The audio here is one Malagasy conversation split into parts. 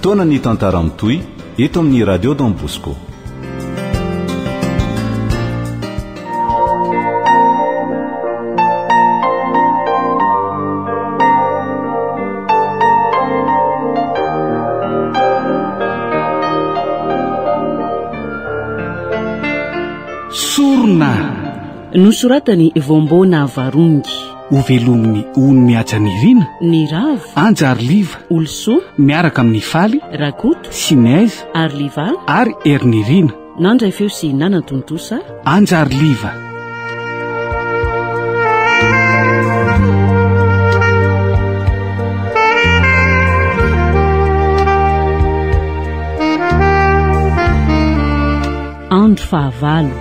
fotoana ny tantara mitoy eto amin'ny radio Don Bosco. Sorona nosoratany vombona varungy ovelominy ony mihaja ny rina ny ravo anjariliva olso miaraka amin'ny faly rakoto sinaiza arliva ary ernirina nandray feo sy nanantontosa anjariliva. andro fahavalo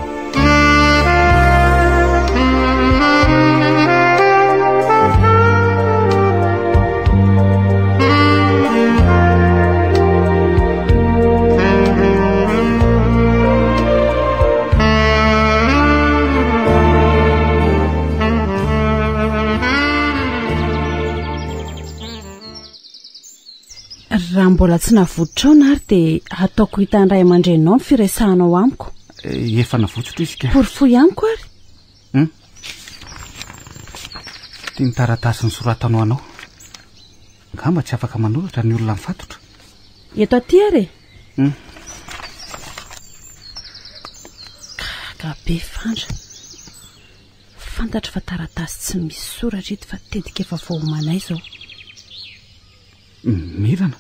raha mbola tsy navototrao na ary dia ataoko hitandray aman-drenao ny firesahanao amiko. Efa navotsotro izy ka. Porifoy amiko ary. Tia ny taratasy ny soratanao anao. Ngamba tsy afaka manoratra ny olona mifatotra. Eto aty ary. Gabe fandra. Fantatra fa taratasy tsy misy soratra ito fa tetika efa voamanay zao. Mirana.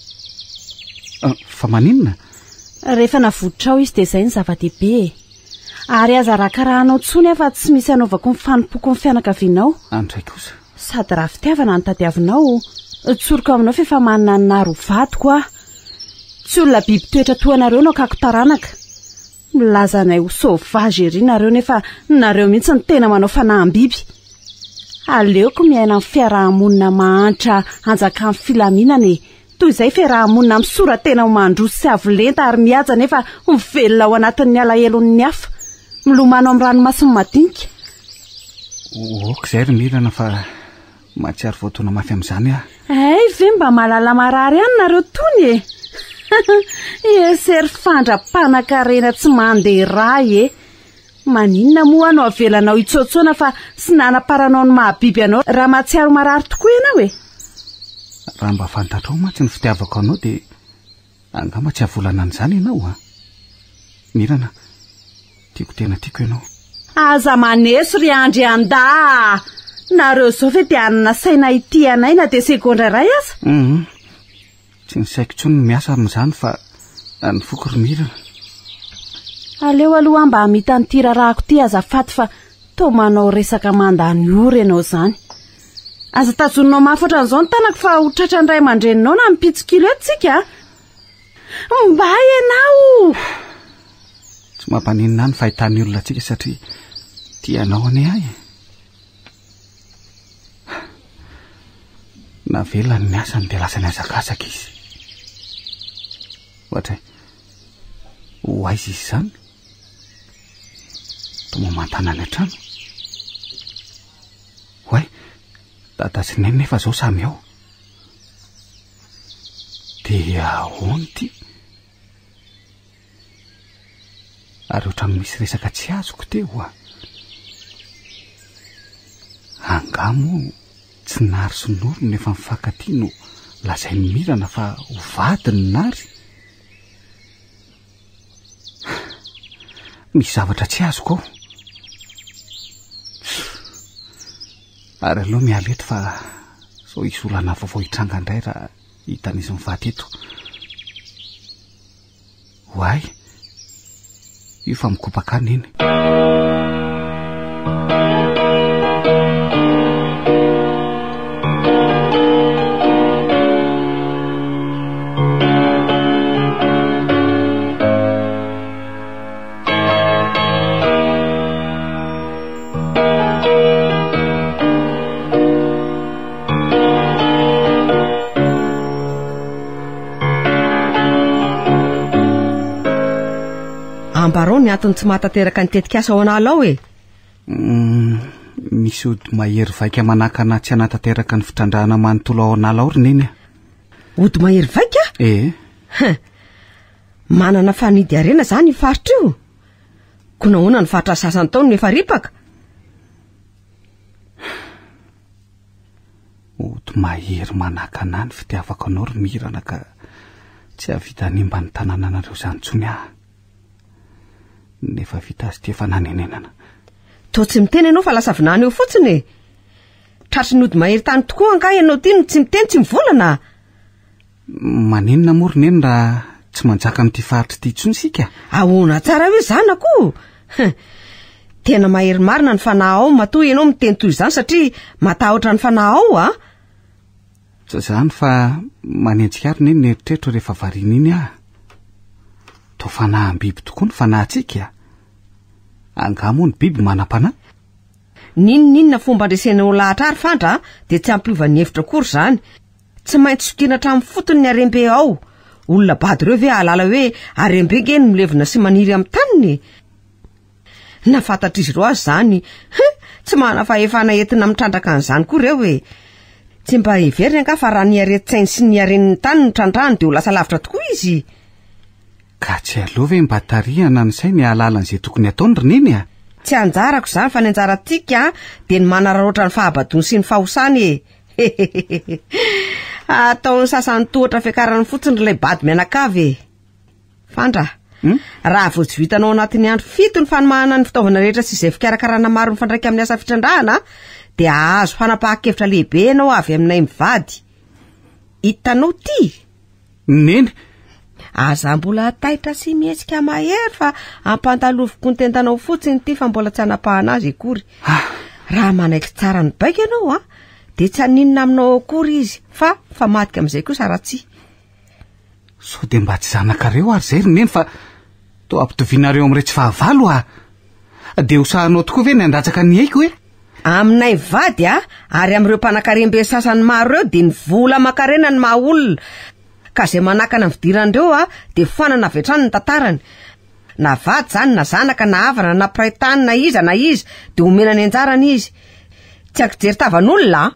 Fa maninona? Rehefa navototrao izy dia izay ny zava-dehibe. Ary aza rakarahanao tsony afa tsy misy anaovako ny fanompoko ny fianakavianao. Andray kosa. Sady raha fitiavana ny tadiavinao, tsoriko aminao fa efa manana ny naro vato koa. Tsy olona biby toetra toanareo no kako taranaka. Milaza anay ho sauvage ery nareo nefa nareo mihitsy ny tena manao fanahy-biby. Aleoko miaina amin'ny fiarahamonina mahantra hanjaka amin'ny filaminana toy izay fiarahamonina amin'ny soratena ho mandroso sy avolenta ary mihaja nefa mivelona ao anatin'ny alahelo-ny hafa milomano amin'ny ranomasina madinika. Izay ry Mirana fa mahatsiaro voatoana mafy amin'izany aho. Ve mba mahalala marary ihany nareo tony e. Esery fandra-panan-karena tsy mandeha ray maninona moa anao avelanao itsotsoana fa sy nanaparanao ny mahabiby anao raha mahatsiaro marary tokoa ianao e. Raha mba fantatrao mantsy ny fitiavako anao dia angamba tsy avolana an'izany ianao Mirana, tiako tena tiako ianao. Aza maneso ry andry anda. Nareo zao ve dia anana saina ity anay na dia segondra iray aza? Tsy ny saiko tsony ny miasa amin'izany fa ny foko ry Mirana. Aleo aloha mba hamita ny tirarahako ty azafady fa toa manao resaka mandany ora ianao izany. Aza tazonao mafatra an'izao ny tanako fa ho tratra ny ray aman-dreninao na mipitsikilo eto mba ianao. Tsy mampanina ny fahitany olona tsika satria tianao ane ahy. Navelany ny asany dia lasa ny azakazaka izy. Ohatra ho aiza izy izany? Toa mamantana any an-trano. Hoay, dada sy neny nefa zao samy ao. Dia ahoana ty? Ary ohatrany misy resaka tsy azoko teo angamo tsy nary sy noro nefa mifankatia no lazainy Mirana fa ho vadiny nary. Misy zavatra tsy azoko ao. Ary aloha miala eto fa sao hisy olana vaovao hitranga indray raha hitan'izy mivady eto. Hoay, io fa mikopakany iny. Ambarao ny antony tsy mahatateraka ny tetikasa ao anala ao Misy ody mahery vaika manakana tsy hanatanteraka ny fitrandrahana manontolo ao anala ao ry neny. Ody mahery vaika? Manana fanidy arena zany faritra io. Ko nahoana ny faritra sasany taony nefa ripaka? Oto mahery manaka anay ny fitiavako anao ry Mirana ka tsy havita nimba ny tanànanareo zany tsony nefa vita azy ty efa nanenenana. To tsy miteny ianao fa lasa vinany eo fotsiny. Tratry ny ody mahery tany tokoa angaha ianao ty no tsy miteny tsy mivolana. Manenina morony eny raha tsy manjaka amin'ity faritra ty tsony sika. Ahoana tsara hoe zanako. Tena mahery marina ny fanahy ao matoa ianao miteny toy izany satria matahotra ny fanahy ao Zany fa manenjika ary ny eritreritro rehefa variana iny to fanahy biby tokoa ny fanahintsika. Angamo ny biby manam-panahy. Ninona fomba andresenao lahatra ary Fandra dia tsy ampiova ny hevitra kory zany. Tsy maintsy sokina hatramin'ny fotony ny arembe ao. Olona bady ireo ve ahalala hoe arembe ge ny milevina sy maniry amin'ny taniny. Nafantatra izy ireo azy zany. Tsy mana fahefana entina mitrandraka an'izany koa ireo hoe. Tsy mba heverina anga fa raha ny aretin-tsainy sy ny aren'ny tany ny trandrahany dia ho lasa lavitra tokoa izy. Ka tsy alova hoe mba tarihana ny sainy hahalalan'izay tokony ataony ry neny Tsy anjarako zany fa ny anjaratika dia ny manararoatra ny fahabadony sy ny fahosany Ataony sasany tohatra fiakarany fotsiny ilay bady mianakavy. Fandra, raha vao tsy vitanao anatin'ny andro 7 ny fanomahana ny fitaovana rehetra sy izay fikarakarana maro mifandraika amin'ny asa fitrandrahana dia azo fanapahan-kevitra lehibe ianao avy aminay mivady. Hitanao ty neny aza mbola taitra sy mihetsika mahery fa ampantaloviko ny tentanao fotsiny ty fa mbola tsy hanapahana azy akory. Raha manaiky tsara ny baika ianao dia tsy haninona aminao akory izy fa matika amin'izay kosa ratsy. So dia mba tsy zanakareo ary zay ry neny fa to ampitovinareo amin'ireo tsy fahavalo dia hosahanao tokoa ve ny andratsaka ny aiko hoe aminay vady ary amin'ireo mpanakarembe sasany maro ireo dia ny vola makarena ny maha olona ka izay manakana ny fidiran'ireo dia fanana avy hatrany ny tantarany. Na vady zany na zanaka na havana na praitany na iza dia omena ny anjarany izy. Tsy akijery tavan'olona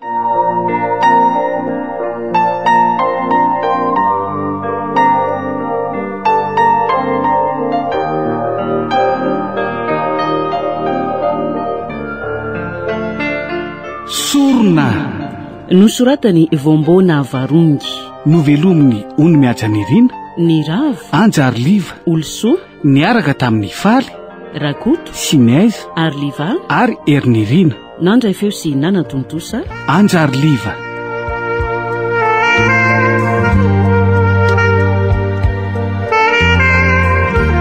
Sorona nosoratany Vombona Varungy. Novelominy Ony Miajanirina, Ny Ravo, Anjary Liva, Olsoa, niaraka tamin'ny Faly, Rakoto, Sinaiza, Arliva, ary Ernirina. Nandray feo sy Nana Tontosa, Anjary Liva.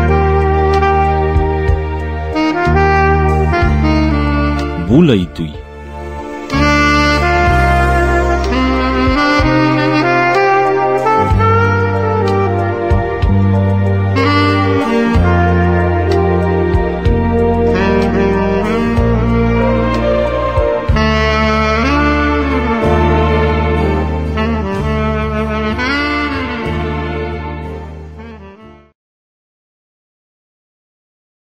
Mbola itoy